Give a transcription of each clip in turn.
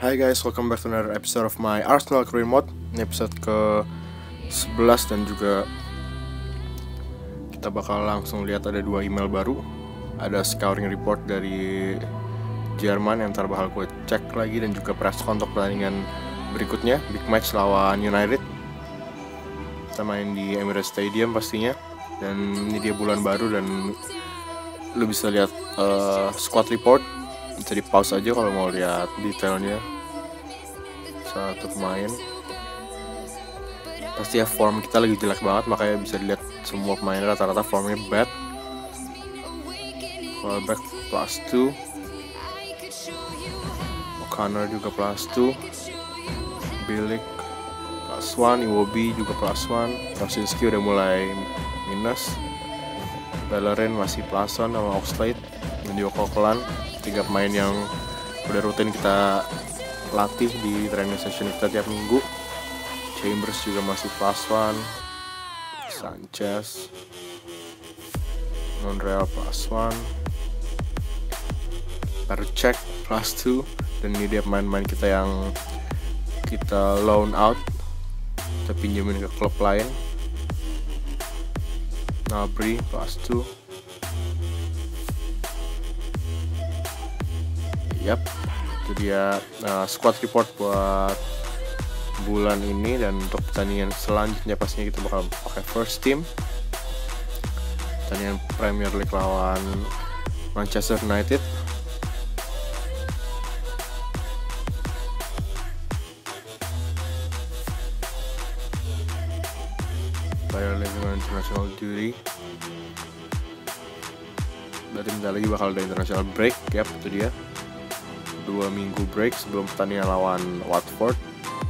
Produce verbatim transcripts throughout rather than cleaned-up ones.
Hi guys, welcome back to another episode of my Arsenal Career Mode. Ini episode ke sebelas dan juga kita bakal langsung lihat ada dua email baru. Ada scouting report dari Jerman yang ntar bakal gue cek lagi, dan juga press untuk pertandingan berikutnya, big match lawan United. Kita main di Emirates Stadium pastinya, dan ini dia bulan baru dan lu bisa lihat uh, squad report. Bisa di pause aja kalau mau lihat detailnya. Satu pemain pasti ya, form kita lagi jelek banget, makanya bisa dilihat semua pemain rata-rata formnya bad. Welbeck plus two, O'Connor juga plus two, Bilic plus one, Iwobi juga plus one, Rosicky udah mulai minus, Bellerin masih plus one sama Oxlade, dan juga Coquelin. Tiga pemain yang udah rutin kita latih di training session kita tiap minggu. Chambers juga masih plus one, Sanchez, Monreal plus one, Percek plus two, dan ini dia pemain-pemain kita yang kita loan out, kita pinjemin ke klub lain. Gnabry plus two. Yap, itu dia uh, squad report buat bulan ini, dan untuk pertandingan selanjutnya pastinya kita bakal pakai first team. Pertandingan Premier League lawan Manchester United. Bayer Leverkusen International Duty. Berarti bentar lagi bakal ada international break. Yap, itu dia. Dua minggu break sebelum pertandingan lawan Watford.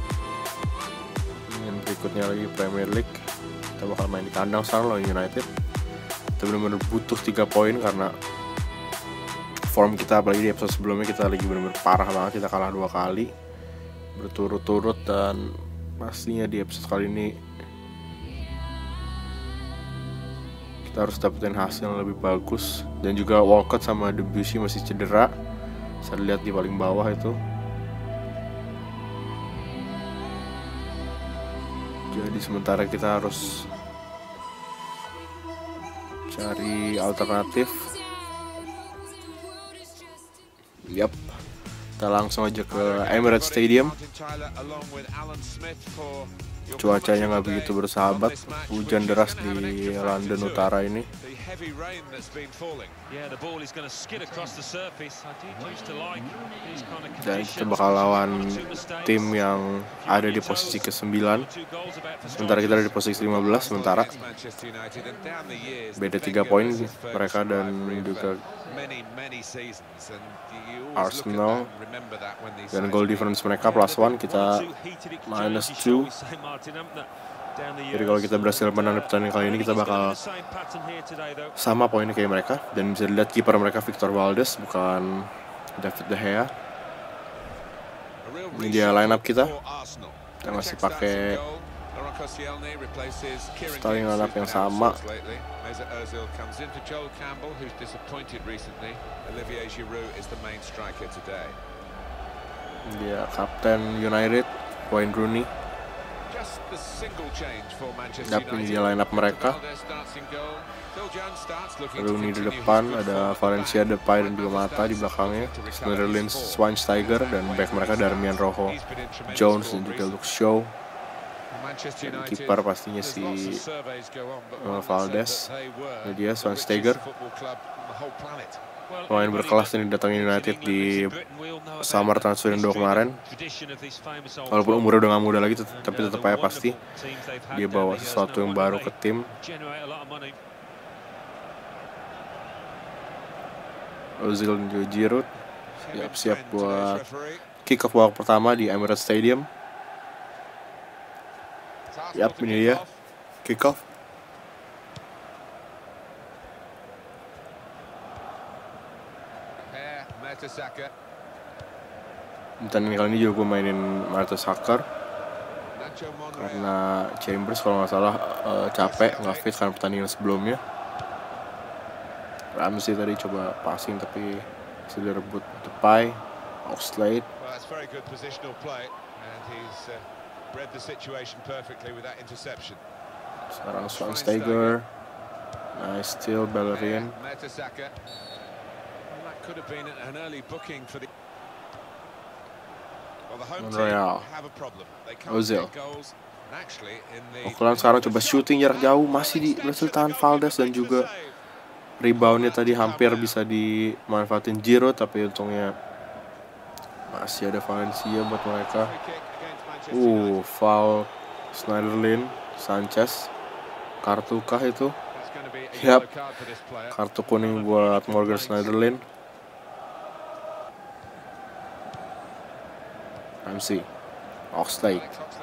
Yang berikutnya lagi Premier League, kita bakal main di kandang sekarang lawan United. Kita benar-benar butuh tiga poin karena form kita, apalagi di episode sebelumnya kita lagi benar-benar parah banget. Kita kalah dua kali berturut-turut, dan pastinya di episode kali ini kita harus dapetin hasil yang lebih bagus. Dan juga Walcott sama Debussy masih cedera, saya lihat di paling bawah itu. Jadi sementara kita harus cari alternatif. Yap, kita langsung aja ke Emirates Stadium. Cuacanya nggak begitu bersahabat, hujan deras di London Utara ini. Dan kita bakal lawan tim yang ada di posisi ke sembilan, sementara kita ada di posisi lima belas. Sementara beda tiga poin mereka dan juga Arsenal, dan goal difference mereka plus one, kita minus two. Jadi kalau kita berhasil menang di pertandingan kali ini, kita bakal sama poinnya kayak mereka. Dan bisa dilihat kiper mereka Victor Valdes, bukan David De Gea. Ini dia line up kita. Kita masih pakai starting line up yang sama. Dia kapten United, Wayne Rooney. Tapi ini dia line up mereka. Rooney di depan, ada Valencia, Depay, dan juga Mata di belakangnya. Smitherlin, Schweinsteiger, dan back mereka Darmian Rojo, Jones, dan juga Luke Shaw. Dan kiper pastinya si uh, Valdes. Ini dia Schweinsteiger, pemain berkelas yang didatangin United di summer transfer window kemarin. Walaupun umurnya udah gak muda lagi, tapi tetap aja pasti dia bawa sesuatu yang baru ke tim. Ozil dan juga Giroud siap-siap buat kick off babak pertama di Emirates Stadium. Yap, ini dia kick off. Dan kali ini juga gue mainin Mertesacker karena Chambers kalau nggak salah uh, capek, nggak fit karena pertandingan sebelumnya. Ramsey tadi coba passing tapi sudah rebut Depay. Oxlade. Well, that's very good positional play, and he's uh, read the situation perfectly with that interception. Sekarang Schweinsteiger. Nice steal, Bellerin. Mertesacker. Well, that could have been an early booking for the. Well, the home team have a problem. They can't get goals. And actually, in the. Auckland sekarang coba shooting jarak jauh, masih di berhasil tahan Valdes, dan juga reboundnya tadi hampir bisa dimanfaatin Giroud, tapi untungnya masih ada Valencia buat mereka. Uh, foul Schneiderlin, Sanchez. Kartu kah itu? Yap, kartu kuning buat Morgan Schneiderlin. Ramsey, Oxlade.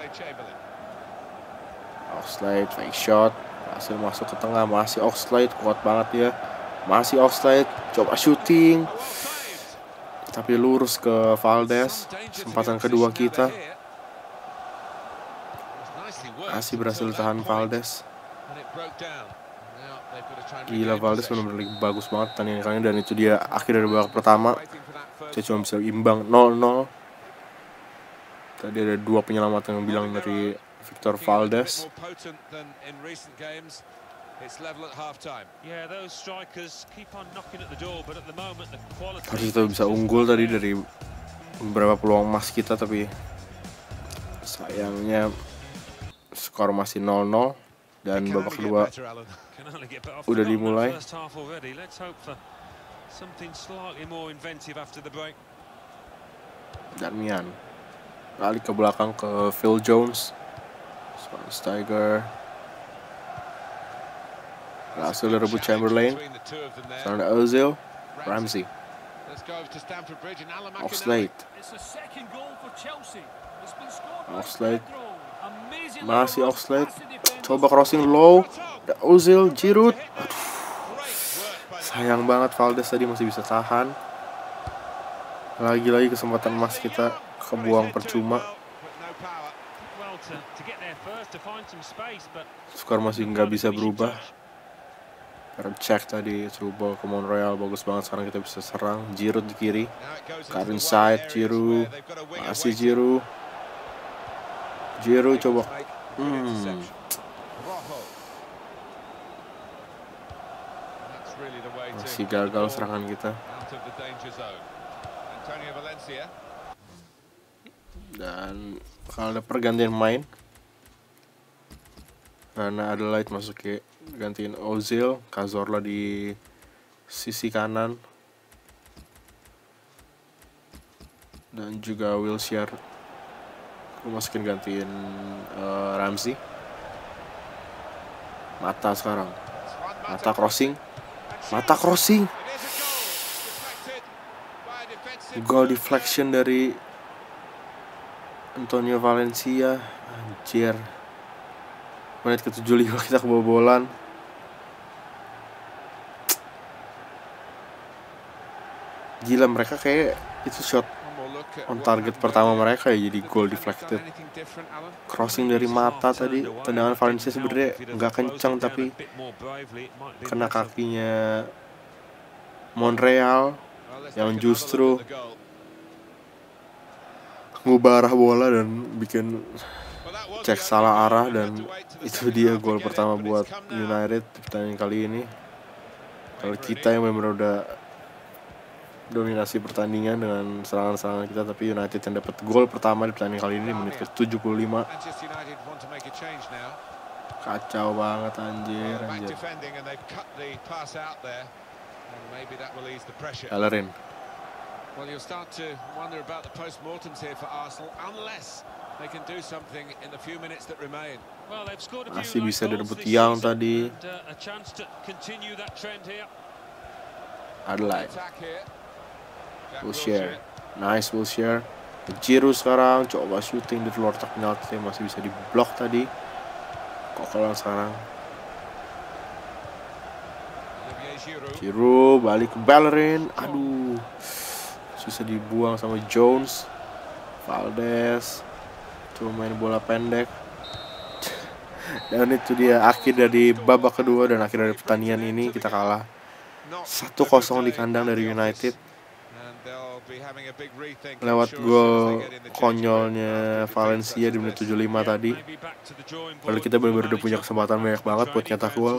Oxlade fake shot, hasil masuk ke tengah, masih Oxlade, kuat banget ya. Masih Oxlade, coba shooting. Tapi lurus ke Valdes. Kesempatan kedua kita. Masih berhasil tahan Valdes. Gila, Valdes benar-benar bagus banget pertandingan kali ini, dan itu dia akhir dari babak pertama. Saya cuma bisa imbang nol nol. Tadi ada dua penyelamatan yang bilang dari Victor Valdes. Harus kita bisa unggul tadi dari beberapa peluang emas kita, tapi sayangnya skor masih nol nol dan babak kedua udah dimulai. Darmian balik ke belakang ke Phil Jones. Schweinsteiger berhasil direbut Chamberlain. Sekarang ada Ozil, Ramsey, Oxlade. Oxlade masih Oxlade, coba crossing low. Ada Ozil, Giroud. Aduh, sayang banget Valdes tadi masih bisa tahan. Lagi-lagi kesempatan emas kita kebuang percuma. Skor masih nggak bisa berubah. Cek tadi through ball ke Monreal, bagus banget. Sekarang kita bisa serang. Giroud di kiri, Karen side, Giroud, masih Giroud. Giroud coba. Hmm. Masih gagal serangan kita. Dan kalau ada pergantian main, karena Adelaide masuk ke gantiin Ozil, Cazorla di sisi kanan, dan juga Wilshere aku masukin gantiin uh, Ramsey. Mata sekarang, Mata crossing, Mata crossing, goal deflection dari Antonio Valencia. Anjir, menit ke tujuh puluh lima kita kebobolan. Gila, mereka kayak itu shot on target pertama mereka ya, jadi goal deflected. Crossing dari Mata tadi, tendangan Valencia sebenarnya nggak kencang tapi kena kakinya Monreal yang justru ngubah arah bola dan bikin cek salah arah, dan itu dia gol pertama buat United di pertandingan kali ini. Kalau kita yang benar-benar udah dominasi pertandingan dengan serangan-serangan kita, tapi United yang dapat gol pertama di pertandingan kali ini menit ke tujuh puluh lima. Kacau banget, anjir, anjir. Bellerin. Well, you'll start to wonder about the post-mortems here for Arsenal, unless they can do something in the few minutes that remain. Well, they've scored a few masih bisa direbut Young tadi. and, uh, a chance to continue that trend here. Adelaide. Wilshere. Nice Wilshere. Giroud sekarang coba shooting di luar kotak penalti, masih bisa diblok tadi. Kokelan sekarang. Giroud balik ke Bellerin. Aduh, susah dibuang sama Jones. Valdes cuma main bola pendek. Dan itu dia akhir dari babak kedua dan akhir dari pertandingan ini. Kita kalah satu kosong di kandang dari United. lewat gol konyolnya Valencia di menit tujuh puluh lima tadi. Lalu kita benar-benar udah punya kesempatan banyak banget buat nyetak gol,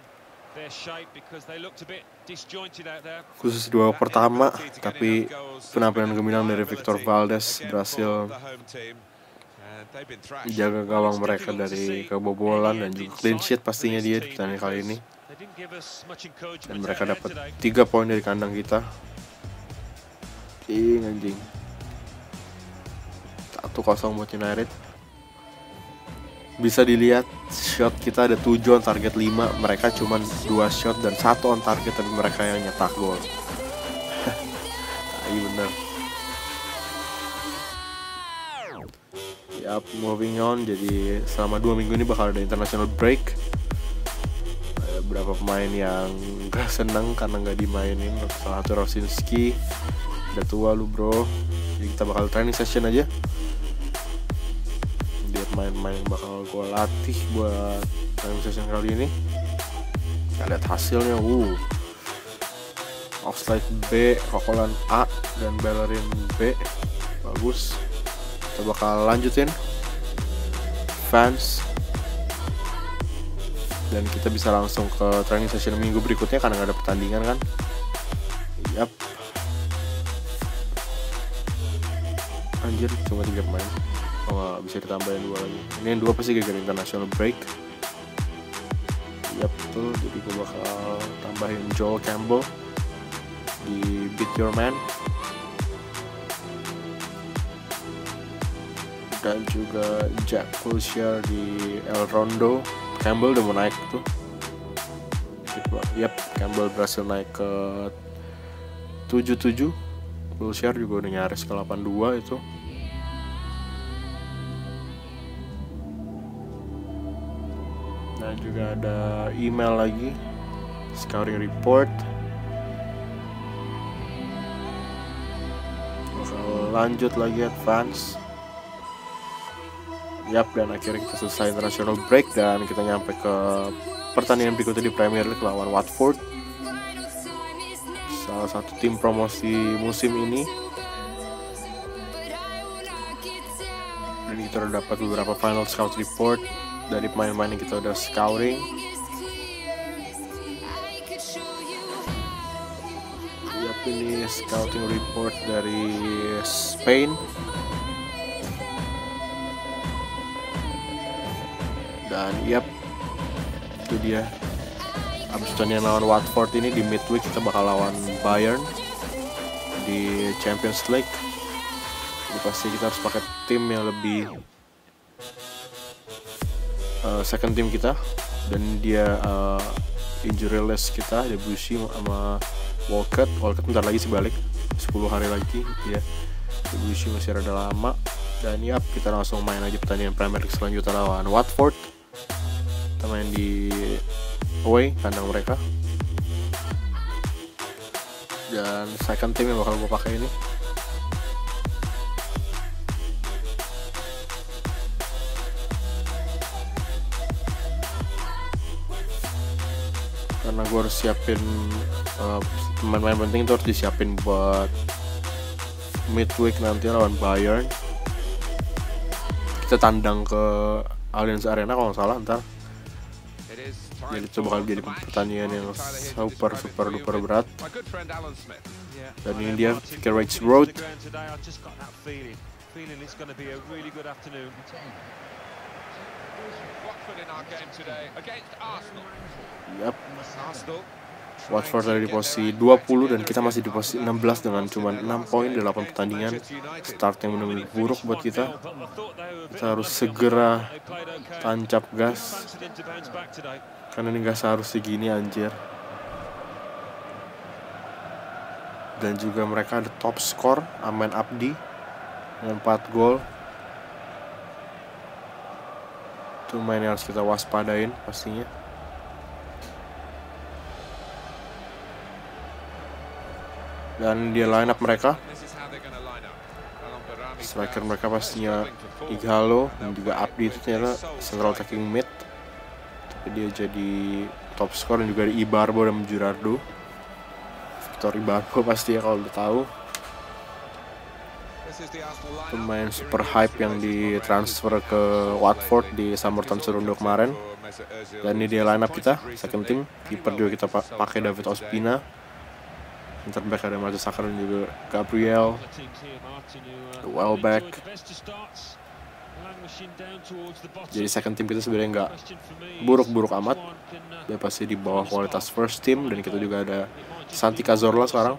khusus dua pertama, tapi penampilan gemilang dari Victor Valdes berhasil jaga gawang mereka dari kebobolan dan juga clean sheet pastinya dia di pertandingan kali ini. Dan mereka dapat tiga poin dari kandang kita. Ih anjing, satu kosong buat United. Bisa dilihat shot kita ada tujuh on target lima, mereka cuma dua shot dan satu on target, tapi mereka yang nyetak gol. Iya bener. Yap, moving on. Jadi selama dua minggu ini bakal ada international break. Ada beberapa pemain yang gak seneng karena gak dimainin. Salah satu Rosinsky, udah tua lu bro. Jadi kita bakal training session aja. Dia main-main bakal gue latih buat training session kali ini. Kita lihat hasilnya. Uh, Offside B, Rokolan A, dan Bellerin B. Bagus. Kita bakal lanjutin fans, dan kita bisa langsung ke training session minggu berikutnya karena nggak ada pertandingan kan. Yap. Anjir, cuma tiga pemain. Oh nggak bisa ditambahin dua lagi. Ini yang dua pasti gara-gara international break. Yap tuh, jadi gue bakal tambahin Joel Campbell di Beat Your Man, dan juga Jack Wilshere di El Rondo. Campbell udah mau naik tuh. Yap, Campbell berhasil naik ke tujuh tujuh. Wilshere juga udah nyaris ke delapan dua itu. Dan juga ada email lagi, scouting report. Bakal lanjut lagi advance. Yap, dan akhirnya kita selesai international break dan kita nyampe ke pertandingan berikutnya di Premier League lawan Watford, salah satu tim promosi musim ini. Dan kita udah dapat beberapa final scout report dari pemain-pemain yang kita udah scouting. Yap, ini scouting report dari Spain. Dan yap, itu dia. Abis pertandingan lawan Watford ini di midweek kita bakal lawan Bayern di Champions League. Jadi pasti kita harus pakai tim yang lebih uh, second team kita. Dan dia uh, injury list kita, Debussy sama Walcott. Walcott bentar lagi sih balik, sepuluh hari lagi ya. Debussy masih rada lama. Dan yap, kita langsung main aja pertandingan Premier League selanjutnya lawan Watford. Kita main di away, kandang mereka. Dan second team yang bakal gue pakai ini. Karena gue harus siapin uh, pemain-pemain penting itu harus disiapin buat midweek nanti lawan Bayern. Kita tandang ke Allianz Arena kalau nggak salah ntar. Jadi itu bakal jadi pertandingan yang super super duper berat. Dan ini dia Vicarage Road. Yap. Watford ada di posisi dua puluh dan kita masih di posisi enam belas dengan cuma enam poin di delapan pertandingan. Start yang benar-benar buruk buat kita. Kita harus segera tancap gas, karena ini gak seharusnya gini anjir. Dan juga mereka ada top skor Aman Abdi dengan empat gol. Itu main yang harus kita waspadain pastinya. Dan dia line up mereka, striker mereka pastinya Ighalo dan juga Abdi itu ternyata central attacking mid, tapi dia jadi top score. Dan juga ada Ibarbo dan Gerardo, Victor Ibarbo pasti ya kalau udah tahu. pemain super hype yang ditransfer ke Watford di summer transfer window kemarin. Dan ini dia line up kita, second team. Kiper juga kita pakai David Ospina. Center back ada Marcus Saka dan juga Gabriel. Welbeck. Jadi second team kita sebenarnya nggak buruk-buruk amat. Dia pasti di bawah kualitas first team. Dan kita juga ada Santi Cazorla sekarang.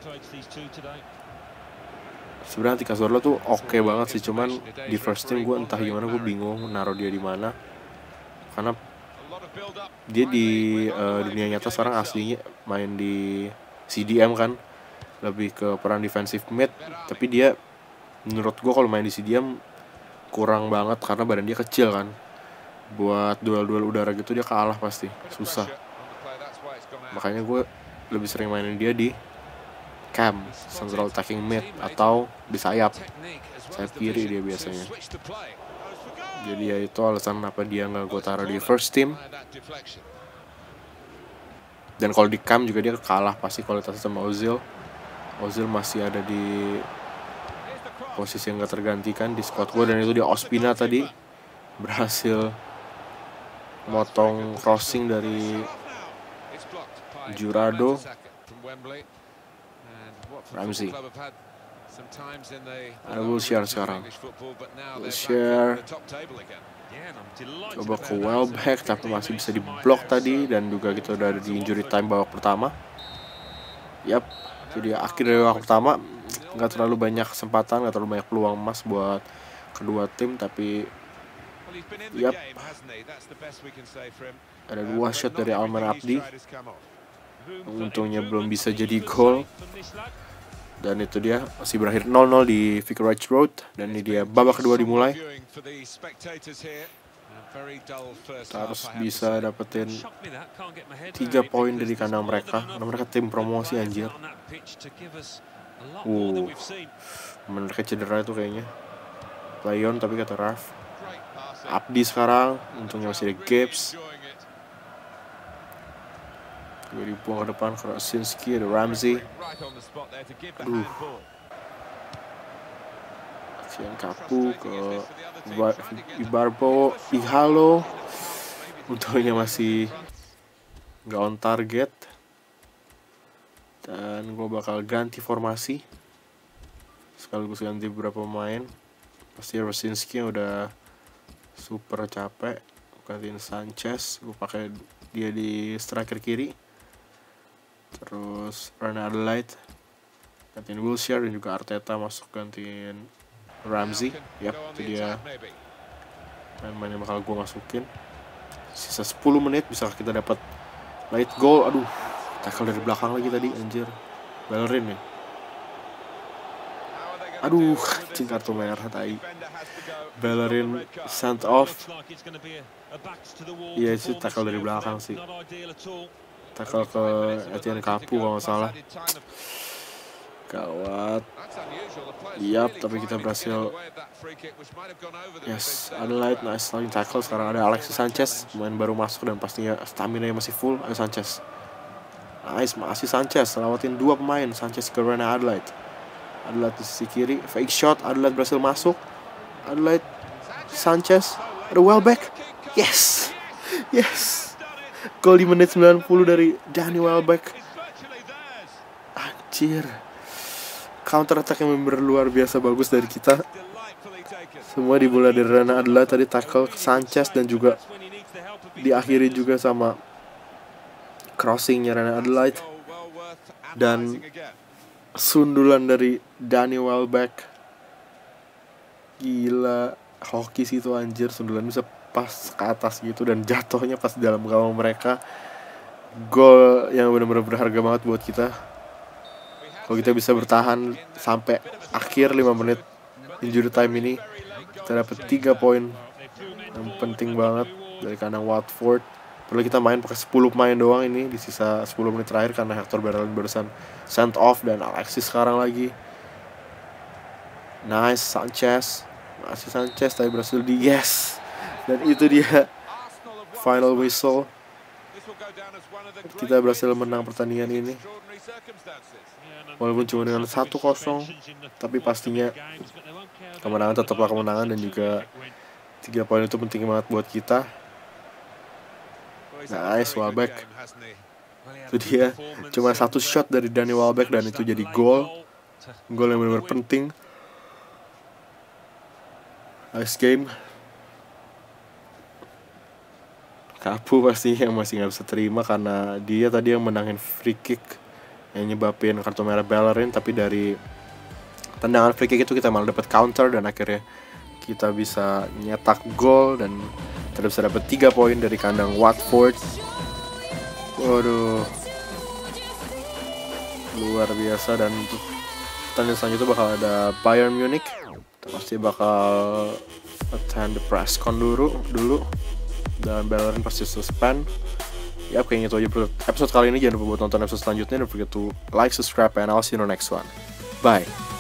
Sebenarnya Santi Cazorla tuh oke okay banget sih, cuman di first team gue entah gimana, gue bingung naruh dia di mana. Karena dia di uh, dunia nyata sekarang aslinya main di C D M kan, lebih ke peran defensive mid. Tapi dia menurut gue kalau main di C D M kurang banget karena badan dia kecil kan. Buat duel-duel udara gitu dia kalah pasti, susah. Makanya gue lebih sering mainin dia di cam, central attacking mid, atau di sayap, sayap kiri dia biasanya. Jadi ya itu alasan kenapa dia nggak gue taruh di first team. Dan kalau di cam juga dia kalah pasti kualitasnya sama Ozil. Ozil masih ada di posisi yang gak tergantikan di squad gue. Dan itu dia Ospina tadi berhasil motong crossing dari Jurado. Ramsey. Ada Wilshere sekarang. Wilshere coba ke Welbeck tapi masih bisa diblok tadi. Dan juga kita udah ada di injury time babak pertama. Yap, jadi akhir dari babak pertama. Gak terlalu banyak kesempatan, gak terlalu banyak peluang emas buat kedua tim. Tapi yap, ada dua shot dari Alman Abdi. Untungnya belum bisa jadi gol. Dan itu dia masih berakhir nol nol di Vicarage Road. Dan ini dia babak kedua dimulai. Kita harus bisa dapetin tiga poin dari kandang mereka. Karena mereka tim promosi anjir. Uh, mereka cedera itu kayaknya. Leon tapi kata Raf. Abdi sekarang, untungnya masih ada Gibbs. Gue dibuang ke depan, Krasinski, ada Ramsey. Aduh. Sian Kapu ke Ibarbo, Ihalo. Untungnya masih nggak on target. Dan gue bakal ganti formasi. Sekaligus ganti beberapa pemain. Pasti Krasinski udah super capek. Gantiin Sanchez, gue pakai dia di striker kiri. Terus Renan Adelaide gantiin Wilshere dan juga Arteta masuk gantiin Ramsey. Yap, itu dia main-main yang bakal gue masukin. Sisa sepuluh menit bisa kita dapat late goal. Aduh, tackle dari belakang lagi tadi anjir. Bellerin ya. Aduh, cing kartu merah tadi. Bellerin sent off. Iya sih, tackle dari belakang sih. Tackle ke Etienne Capu kalau nggak salah. Gawat. Yap, tapi kita berhasil. Yes, Adelaide nice sliding tackle. Sekarang ada Alexis Sanchez, pemain baru masuk dan pastinya stamina masih full. Ayo Sanchez. Nice, masih Sanchez. Lewatin dua pemain. Sanchez ke Renan Adelaide. Adelaide di sisi kiri, fake shot. Adelaide berhasil masuk. Adelaide, Sanchez, ada Welbeck. Yes, yes. Gol di menit sembilan puluh dari Danny Welbeck. Anjir. Counter attack yang bener luar biasa bagus dari kita. Semua dimulai dari Renan Adelaide tadi tackle ke Sanchez dan juga diakhiri juga sama crossingnya Renan Adelaide dan sundulan dari Danny Welbeck. Gila, hoki sih itu anjir, sundulan bisa pas ke atas gitu dan jatuhnya pas di dalam gawang mereka. Gol yang benar-benar berharga banget buat kita. Kalau kita bisa bertahan sampai akhir lima menit injury time ini, kita dapat tiga poin yang penting banget dari kandang Watford. Perlu kita main pakai sepuluh pemain doang ini di sisa sepuluh menit terakhir karena Hector Bellerin barusan sent off dan Alexis sekarang lagi. Nice, Sanchez. Masih Sanchez tapi berhasil di yes. Dan itu dia final whistle. kita berhasil menang pertandingan ini. Walaupun cuma dengan satu kosong, tapi pastinya kemenangan tetaplah kemenangan, dan juga tiga poin itu penting banget buat kita. Nice, Welbeck. Itu dia, cuma satu shot dari Danny Welbeck dan itu jadi gol. Gol yang benar-benar penting. Nice game. Kapu pasti yang masih nggak bisa terima karena dia tadi yang menangin free kick yang nyebabin kartu merah Bellerin, tapi dari tendangan free kick itu kita malah dapat counter dan akhirnya kita bisa nyetak gol dan kita bisa dapat tiga poin dari kandang Watford. Waduh, luar biasa. Dan untuk pertandingan selanjutnya bakal ada Bayern Munich. Kita pasti bakal attend the press con dulu dulu dan Bellerin pasti suspend. Ya, kayaknya itu aja episode kali ini. Jangan lupa buat nonton episode selanjutnya. Don't forget to like, subscribe, and I'll see you in the next one. Bye.